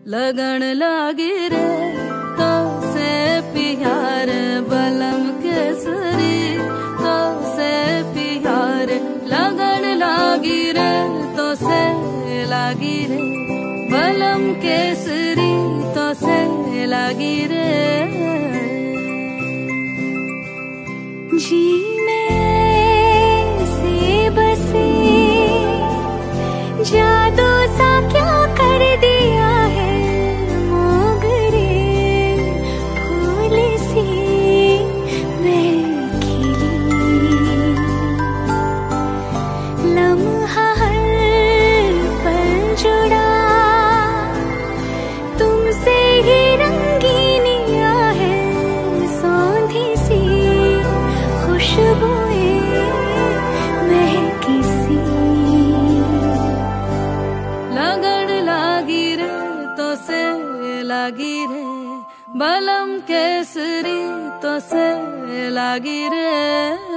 लगन लागी रे तो से प्यार बलम केसरी तो से प्यार लगन लागी रे तो से लागी रे बलम केसरी तो से लागी रे जी में से बसे जादू सा क्या कर दिया है मोगरे फूल सी मैं खिली लम्हा हर पल जुड़ा तुमसे ही रंगीनिया है सौंधी सी खुशबुएं महकी सी लगन लागी रे तो से लागी रे बलम केसरी तो से लागी रे।